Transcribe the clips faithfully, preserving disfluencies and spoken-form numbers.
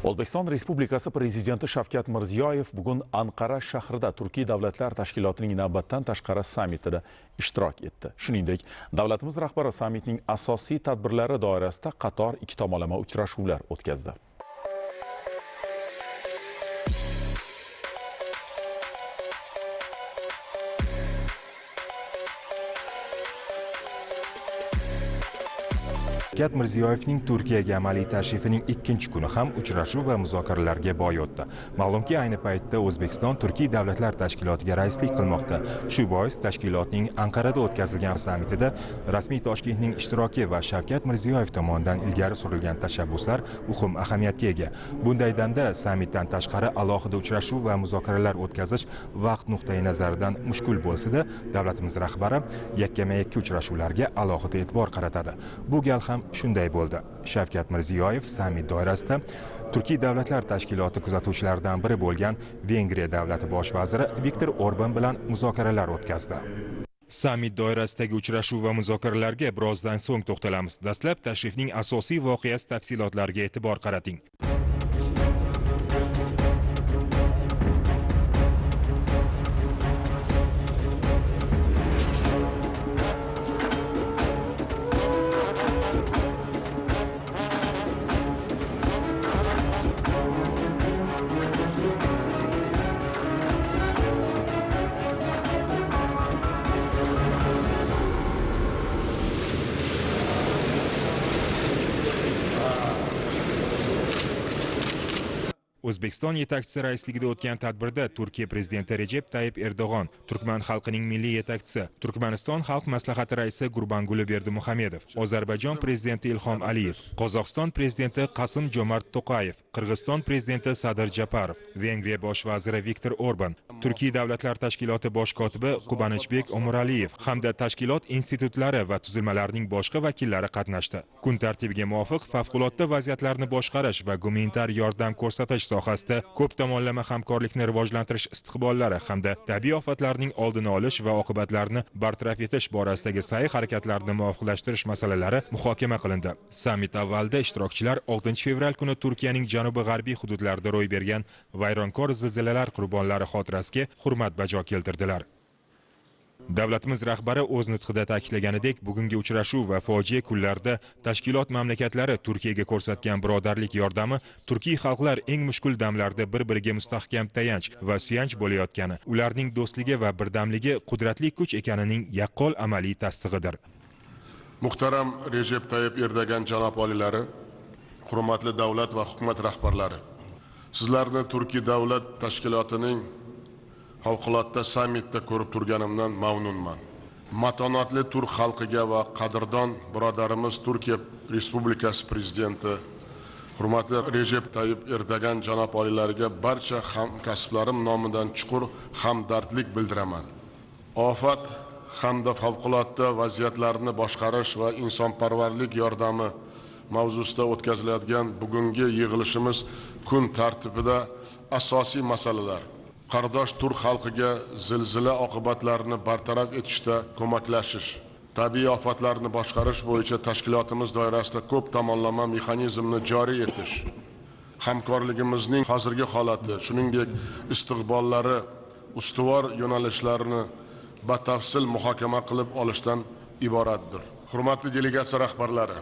O'zbekiston Respublikasi Prezidenti Shavkat Mirziyoyev bugun Anqara shahrida Turkiy davlatlar tashkilotining navbatdan tashqari sammitida ishtirok etdi. Shuningdek, davlatimiz rahbari sammitning asosiy tadbirlari doirasida qator ikki tomonlama uchrashuvlar o'tkazdi. Shavkat Mirziyoyevning Turkiyaga amaliy tashrifining ikkinchi kuni ham uchrashuv va muzokaralarga boy o'tdi. Ma'lumki, ayni paytda O'zbekiston Turkiy davlatlar tashkilotiga raislik qilmoqda. Shu bois tashkilotning Anqarada o'tkazilgan sammitida rasmiy Toshkentning ishtiroki va Shavkat Mirziyoyev tomonidan ilgari surilgan tashabbuslar muhim ahamiyatga ega. Bunday damda sammitdan tashqari alohida uchrashuv va muzokaralar o'tkazish vaqt nuqtai nazaridan mushkul bo'lsa-da, davlatimiz rahbari yakkama-yakka uchrashuvlarga alohida e'tibor qaratadi. Bu gal ham shunday bo'ldi. Shavkat Mirziyoyev sammit doirasida Turkiy davlatlar tashkiloti kuzatuvchilaridan biri bo'lgan Vengriya davlati bosh vaziri Viktor Orban bilan muzokaralar o'tkazdi. Sammit doirasidagi uchrashuv va muzokaralarga birozdan so'ng to'xtalamiz. Dastlab tashrifning asosiy voqeasi tafsilotlariga e'tibor qarating. O'zbekiston yetakchisi raisligida o'tgan tadbirda Turkiya prezidenti Recep Tayyip Erdo'g'on, Turkman xalqining milliy yetakchisi, Turkmaniston xalq maslahati raisi Gurbanguli Berdimuhamedov, Ozarbayjon prezidenti Ilhom Aliyev, Qozog'iston prezidenti Qasım Jomart To'qayev, Qirg'iziston prezidenti Sadir Japarov, Vengriya bosh vaziri Viktor Orban, Turkiy davlatlar tashkiloti bosh kotibi Qubanichbek Omuraliyev hamda tashkilot institutlari va tuzilmalarining boshqa vakillari qatnashdi. Kun tartibiga muvofiq favqulodda vaziyatlarni boshqarish va gumanitar yordam ko'rsatish sohasida ko'p tomonlama hamkorlikni rivojlantirish istiqbollari hamda tabiiy ofatlarning oldini olish va oqibatlarini bartaraf etish borasidagi sa'y harakatlarni muvofiqlashtirish masalalari muhokama qilindi. Sammit avvalida ishtirokchilar oltinchi fevral kuni Turkiyaning janubi-g'arbiy hududlarida ro'y bergan vayronkor zilzilalar qurbonlari xotirasiga hurmat bajo keltirdilar. Davlatimiz rahbari o'z nutqida ta'kidlaganidek, bugungi uchrashuv va fojia kunlarida tashkilot mamlakatlari Turkiyaga ko'rsatgan birodarlik yordami turkiy xalqlar eng mushkul damlarda bir-biriga mustahkam tayanch va suyanch bo'layotgani, ularning do'stligi va birdamligi qudratli kuch ekanining yaqqol amaliy tasdig'idir. Muhtaram Recep Tayyip Erdo'g'on janob oliylari, hurmatli davlat va hukumat rahbarlari, sizlarni Turkiy davlat tashkilotining favqulodda sammitda ko'rib turganimdan mamnunman. Matonatli turk xalqiga va qadrdon birodarimiz Turkiya Respublikasi prezidenti hurmatli Recep Tayyip Erdo'g'on janob oliylariga barcha hamkasblarim nomidan chuqur hamdardlik bildiraman. Ofat hamda favqulodda vaziyatlarni boshqarish va insonparvarlik yordami mavzusida o'tkaziladigan bugungi yig'ilishimiz kun tartibida asosiy masalalar qardosh turk xalqiga zilzila oqibatlarini bartaraf etishda ko'maklashish, tabiiy ofatlarni boshqarish bo'yicha tashkilotimiz doirasida ko'p tomonlama mexanizmni joriy etish, hamkorligimizning hozirgi holati, shuningdek istiqbollari, ustuvor yo'nalishlarini batafsil muhokama qilib olishdan iboratdir. Hurmatli delegatsiya rahbarlari,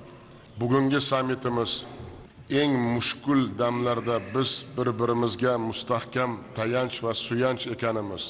bugungi sammitimiz eng mushkul damlarda biz bir-birimizga mustahkam tayanch va suyanch ekanimiz,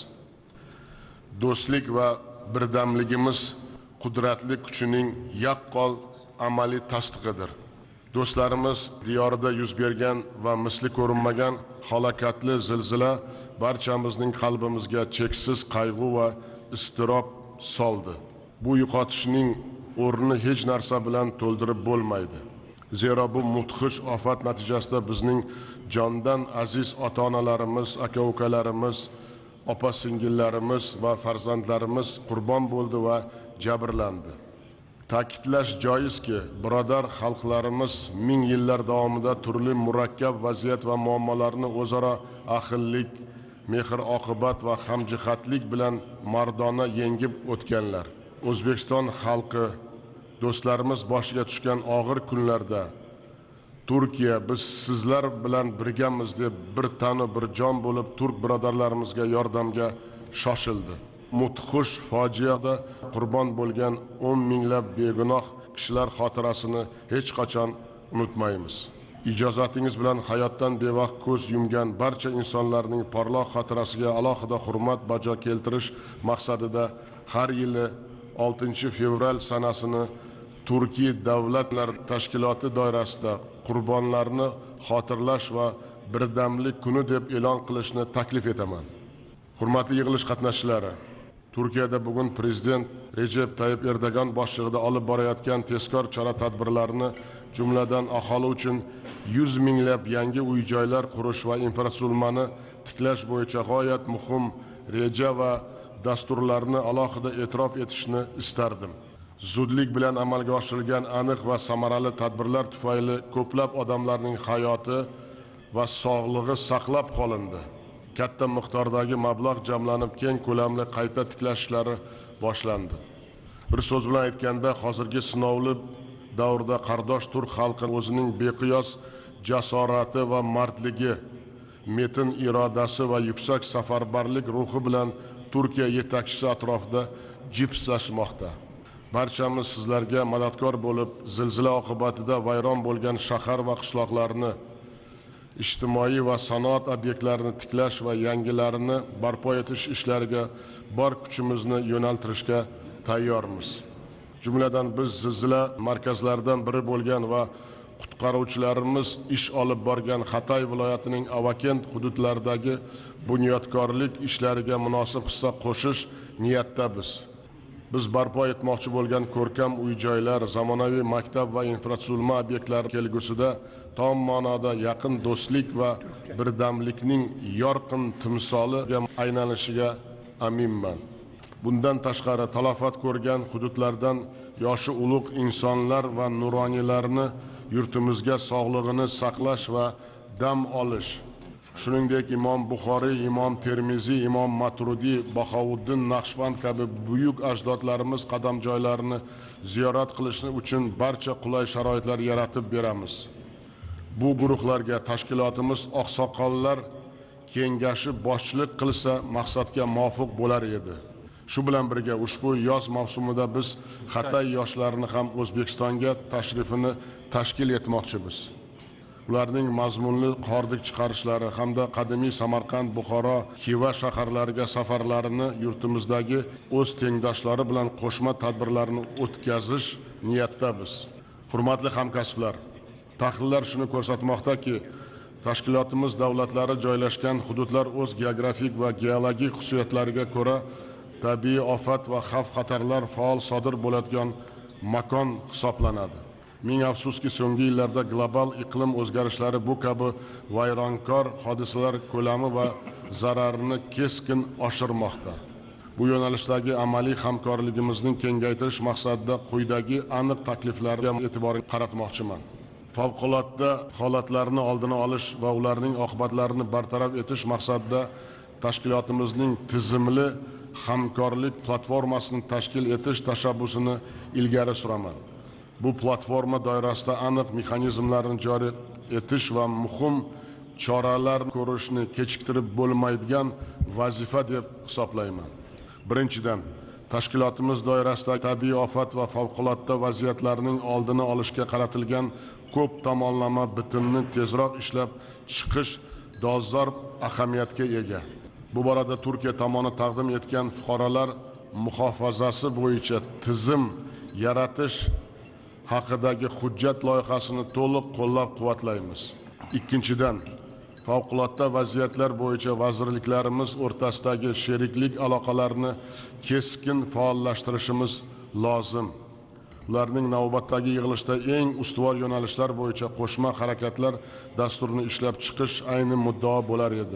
do'stlik va birdamligimiz qudratli kuchining yaqqol amaliy tasdig'idir. Do'stlarimiz diyorida yuz bergan va misli ko'rinmagan halokatli zilzila barchamizning qalbimizga cheksiz qayg'u va iztirob soldi. Bu yo'qotishning o'rnini hech narsa bilan to'ldirib bo'lmaydi. Zero bu mudhish ofat natijasida bizning jondan aziz ota-onalarimiz, aka-ukalarimiz, opa-singillarimiz va farzandlarimiz qurbon bo'ldi va jabrlandi. Ta'kidlash joizki, birodar xalqlarimiz ming yillar davomida turli murakkab vaziyat va muammolarni o'zaro ahillik, mehr-oqibat va hamjihatlik bilan mardona yengib o'tganlar. O'zbekiston xalqi do'stlarimiz boshiga tushgan og'ir kunlarda Turkiya biz sizlar bilan birgamiz deb bir tanu bir jon bo'lib turk birodarlarimizga yordamga shoshildi. Mudhish fojiada qurbon bo'lgan o'n minglab begunoh kishilar xotirasini hech qachon unutmaymiz. İjozatingiz bilan hayotdan bevaqt ko'z yumgan barcha insonlarning porloq xotirasiga alohida hurmat bajo keltirish maqsadida har yili oltinchi fevral sanasini Turkiy davlatlar tashkiloti doirasida qurbonlarni xotirlash va birdamlik kuni deb e'lon qilishni taklif etaman. Hurmatli yig'ilish qatnashchilari, Turkiyada bugun prezident Recep Tayyip Erdogan boshchiligida olib borayotgan tezkor chora-tadbirlarni, jumladan aholi uchun yuz minglab yangi uy-joylar qurish va infratuzilmani tiklash bo'yicha g'oyat muhim reja va dasturlarni alohida e'tirof etishni istardim. Zudlik bilan amalga oshirilgan aniq va samarali tadbirlar tufayli ko'plab odamlarning hayoti va sog'lig'i saqlab qolindi. Katta miqdordagi mablag' jamlanib, keng ko'lamli qayta tiklash ishlari boshlandi. Bir so'z bilan aytganda, hozirgi sinovli davrda qardosh turk xalqi o'zining beqiyos jasorati va mardligi, metin irodasi va yuksak safarbarlik ruhi bilan Turkiya yetakchisi atrofida jipslashmoqda. Barchamiz sizlarga madadkor bo'lib, zilzila oqibatida vayron bo'lgan shahar va qishloqlarni, ijtimoiy va sanoat obyektlarini tiklash va yangilarini barpo etish ishlariga bor kuchimizni yo'naltirishga tayyormiz. Jumladan biz zilzila markazlaridan biri bo'lgan va qutqaruvchilarimiz ish olib borgan Xatay viloyatining Avakent hududlaridagi bunyodkorlik ishlariga munosib hissa qo'shish niyatdamiz. Biz barpo etmoqchi bo'lgan ko'rkam uy-joylar, zamonaviy maktab va infratuzilma obyektlari kelgusida tom ma'noda yaqin do'stlik va birdamlikning yorqin timsoliga aylanishiga aminman. Bundan tashqari talafot ko'rgan hududlardan yoshi ulug' insonlar va nuroniylarni yurtimizga sog'lig'ini saqlash va dam olish, shuningdek Imom Buxoriy, Imom Termiziy, Imom Maturidiy, Bahovuddin Naqshband kabi buyuk ajdodlarimiz qadamjoylarini ziyorat qilish uchun barcha qulay sharoitlar yaratib beramiz. Bu guruhlarga tashkilotimiz oqsoqollar kengashi boshchilik qilsa maqsadga muvofiq bo'lar edi. Shu bilan birga ushbu yoz mavsumida biz Xatay yoshlarini ham O'zbekistonga tashrifini tashkil etmoqchimiz. Ularning mazmunli hordiq chiqarishlari hamda qadimiy Samarqand, Buxoro, Xiva shaharlariga safarlarini yurtimizdagi o'z tengdoshlari bilan qo'shma tadbirlarni o'tkazish niyatdamiz. Hurmatli hamkasblar, tahlillar shuni ko'rsatmoqdaki, tashkilotimiz davlatlari joylashgan hududlar o'z geografik va geologik xususiyatlariga ko'ra tabiiy ofat va xavf-xatarlar faol sodir bo'ladigan makon hisoblanadi. Ming afsuski, so'nggi yillarda global iqlim o'zgarishlari bu kabi vayronkor hodisalar ko'lami va zararini keskin oshirmoqda. Bu yo'nalishdagi amaliy hamkorligimizning kengaytirish maqsadida quyidagi aniq takliflarga e'tibor qaratmoqchiman. Favqulodda holatlarni oldini olish va ularning oqibatlarini bartaraf etish maqsadida tashkilotimizning tizimli hamkorlik platformasini tashkil etish tashabbusini ilgari suraman. Bu platforma doirasida aniq mexanizmlarni joriy etish va muhim choralar ko'rishni kechiktirib bo'lmaydigan vazifa deb hisoblayman. Birinchidan, tashkilotimiz doirasida tabiiy ofat va favqulodda vaziyatlarning oldini olishga qaratilgan ko'p tomonlama bitimni tezroq ishlab chiqish dolzarb ahamiyatga ega. Bu borada Turkiya tomoni taqdim etgan fuqarolar muhofazasi bo'yicha tizim yaratish haqidagi hujjat loyihasini to'liq qo'llab-quvvatlaymiz. Ikkinchidan, favqulodda vaziyatlar bo'yicha vazirliklarimiz o'rtasidagi sheriklik aloqalarini keskin faollashtirishimiz lozim. Ularning navbatdagi yig'ilishda eng ustuvor yo'nalishlar bo'yicha qo'shma harakatlar dasturini ishlab chiqish ayni muddao bo'lar edi.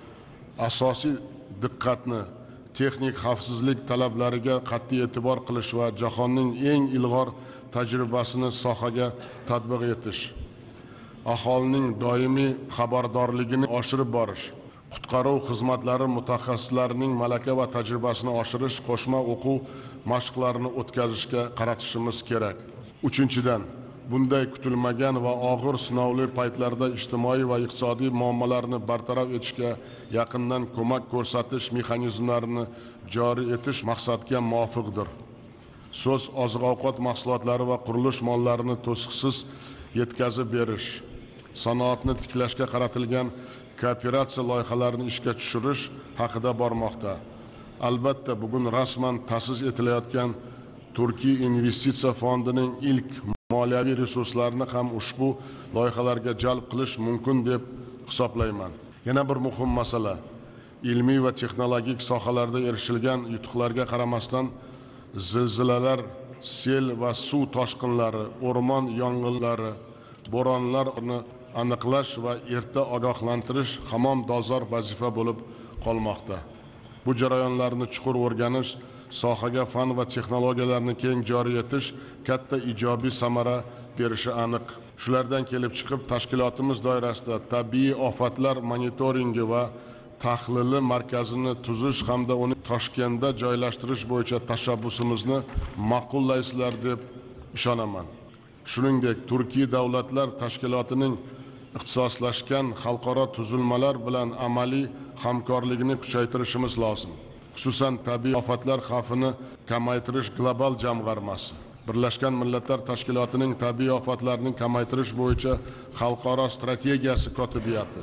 Asosiy diqqatni texnik xavfsizlik talablariga qat'iy e'tibor qilish va jahonning eng ilg'or tajribasini sohaga tatbiq etish, aholining doimiy xabardorligini oshirib borish, qutqaruv xizmatlari mutaxassislarining malaka va tajribasini oshirish, qo'shma o'quv mashqlarini o'tkazishga qaratishimiz kerak. Uchinchidan, bunday kutilmagan va og'ir sinovli paytlarda ijtimoiy va iqtisodiy muammolarni bartaraf etishga yaqindan ko'mak ko'rsatish mexanizmlarini joriy etish maqsadga muvofiqdir. So'z oziq-ovqat mahsulotlari va qurilish mollarini to'siqsiz yetkazib berish, sanoatni tiklashga qaratilgan kooperatsiya loyihalarini ishga tushirish haqida bormoqda. Albatta, bugun rasman ta'sis etilayotgan Turkiy investitsiya fondining ilk moliyaviy resurslarini ham ushbu loyihalarga jalb qilish mumkin deb hisoblayman. Yana bir muhim masala, ilmiy va texnologik sohalarda erishilgan yutuqlarga qaramasdan zilzilalar, sel va suv toshqinlari, o'rmon yong'inlari, bo'ronlarni aniqlash va erta ogohlantirish hamon dolzarb vazifa bo'lib qolmoqda. Bu jarayonlarni chuqur o'rganish, sohaga fan va texnologiyalarni keng joriy etish katta ijobiy samara berishi aniq. Shulardan kelib chiqib, tashkilotimiz doirasida tabiiy ofatlar monitoringi va tahlili markazini tuzish hamda uni Toshkentda joylashtirish bo'yicha tashabbusimizni ma'qullaysizlar deb ishonaman. Shuningdek, Turkiy davlatlar tashkilotining ixtisoslashgan xalqaro tuzilmalar bilan amaliy hamkorligini kuchaytirishimiz lozim. Xususan, tabiiy ofatlar xavfini kamaytirish global jamg'armasi, Birlashgan Millatlar Tashkilotining tabiiy ofatlarni kamaytirish bo'yicha xalqaro strategiyasi kotibiyati,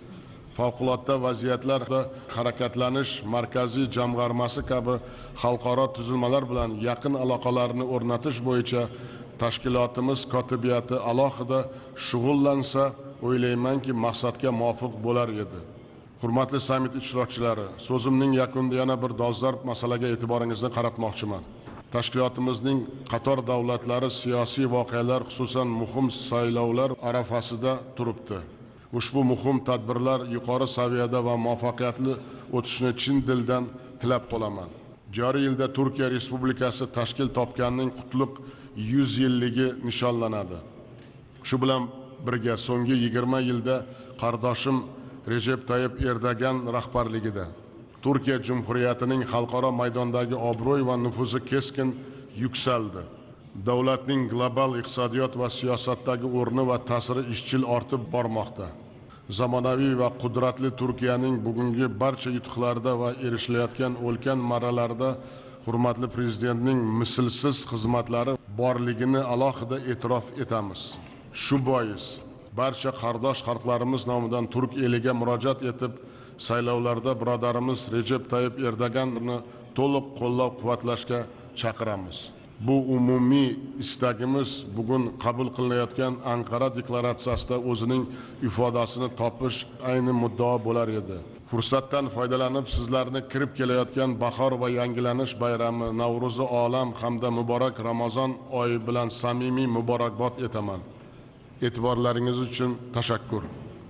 favqulodda vaziyatlarda harakatlanish markaziy jamg'armasi kabi xalqaro tuzilmalar bilan yaqin aloqalarni o'rnatish bo'yicha tashkilotimiz kotibiyati alohida shug'ullansa, o'ylaymanki, maqsadga muvofiq bo'lar edi. Hurmatli sammit ishtirokchilari, so'zimning yakunida yana bir dolzarb masalaga e'tiboringizni qaratmoqchiman. Tashkilotimizning qator davlatlari siyosiy voqealar, xususan muhim saylovlar arafasida turibdi. Ushbu muhim tadbirlar yuqori saviyada va muvaffaqiyatli o'tishini chin dildan tilab qolaman. Joriy yilda Turkiya Respublikasi tashkil topganining qutlug' yuz yilligi nishonlanadi. Shu bilan birga so'nggi yigirma yilda qardoshim Recep Tayyip Erdogan rahbarligida Turkiya Cumhuriyatining xalqaro maydondagi obro'y va nufuzi keskin yuksaldi. Davlatning global iqtisodiyot va siyosatdagi o'rni va ta'siri izchil ortib bormoqda. Zamonaviy va qudratli Turkiyaning bugungi barcha yutuqlarida va erishilayotgan ulkan marralarda hurmatli prezidentning mislsiz xizmatlari borligini alohida e'tirof etamiz. Shu bois barcha qardosh xalqlarimiz nomidan turk eliga murojaat etib, saylovlarda birodarimiz Recep Tayyip Erdoganni to'liq qo'llab-quvvatlashga chaqiramiz. Bu umumiy istagimiz bugun qabul qilinayotgan Anqara deklaratsiyasida o'zining ifodasini topish ayni muddao bo'lar edi. Fursatdan foydalanib sizlarni kirib kelayotgan bahor va yangilanish bayrami, Navro'zi olam hamda muborak Ramazon oyi bilan samimiy muborakbod etaman. E'tiborlaringiz uchun tashakkur.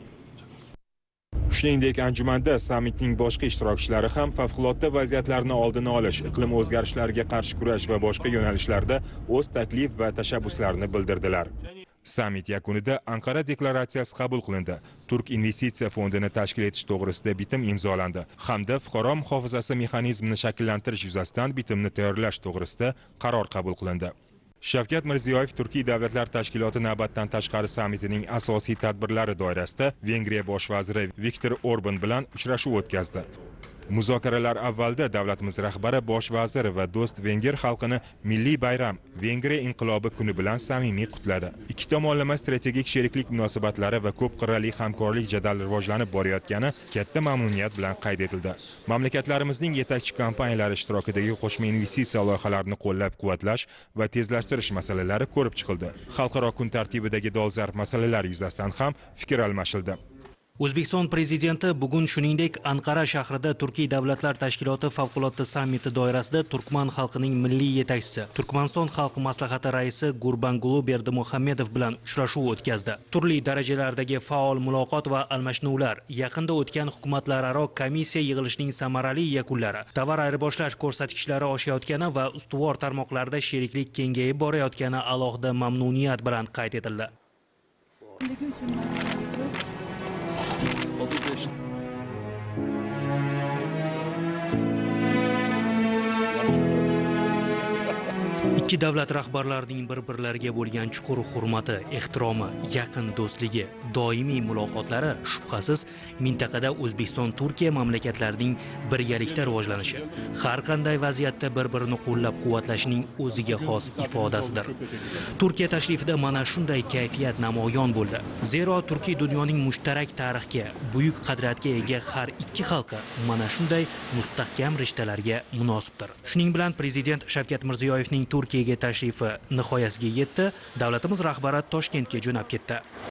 Shuningdek, anjumanda sammitning boshqa ishtirokchilari ham favqulodda vaziyatlarni oldini olish, iqlim o'zgarishlariga qarshi kurash va boshqa yo'nalishlarda o'z taklif va tashabbuslarini bildirdilar. Sammit yakunida Anqara deklaratsiyasi qabul qilindi. Turk investitsiya fondini tashkil etish to'g'risida bitim imzolandi hamda fuqaro muhofazasi mexanizmini shakllantirish yuzasidan bitimni tayyorlash to'g'risida qaror qabul qilindi. Shavkat Mirziyoyev Turkiy davlatlar tashkiloti navbatdan tashqari sammitining asosiy tadbirlari doirasida Vengriya bosh vaziri Viktor Orban bilan uchrashuv o'tkazdi. Muzokaralar avvalida davlatimiz rahbari bosh vazir va do'st venger xalqini milliy bayram Vengriya inqilobi kuni bilan samimiy qutladi. Ikki tomonlama strategik sheriklik munosabatlari va ko'p qirrali hamkorlik jadal rivojlanib borayotgani katta mamnuniyat bilan qayd etildi. Mamlakatlarimizning yetakchi kompaniyalari ishtirokidagi qo'shma investitsiya loyihalarini qo'llab-quvvatlash va tezlashtirish masalalari ko'rib chiqildi. Xalqaro kun tartibidagi dolzarb masalalar yuzasidan ham fikr almashildi. O'zbekiston prezidenti bugun shuningdek Anqara shahrida Turkiy davlatlar tashkiloti favqulodda sammiti doirasida Turkman xalqining milliy yetakchisi, Turkmaniston xalq maslahati raisi Gurbanguli Berdimuhamedov bilan uchrashuv o'tkazdi. Turli darajalardagi faol muloqot va almashinuvlar, yaqinda o'tgan hukumatlararo komissiya yig'ilishining samarali yakunlari, tovar ayirboshlash ko'rsatkichlari oshayotgani va ustuvor tarmoqlarda sheriklik kengayib borayotgani alohida mamnuniyat bilan qayd etildi. Ikki davlat rahbarlarining bir-birlariga bo'lgan chuqur hurmati, ehtiromi, yaqin do'stligi, doimiy muloqotlari shubhasiz mintaqada O'zbekiston, Turkiya mamlakatlarining birgalikda rivojlanishi, har qanday vaziyatda bir-birini qo'llab-quvvatlashning o'ziga xos ifodasidir. Turkiya tashrifida mana shunday kayfiyat namoyon bo'ldi. Zero Turkiy dunyoning mushtarak tarixga, buyuk qadriyatga ega har ikki xalqi mana shunday mustahkam rishtalarga munosibdir. Shuning bilan Prezident Shavkat Mirziyoyevning Turkiyaga tashrifi nihoyasiga yetdi. Davlatimiz rahbari Toshkentga jo'nab ketdi.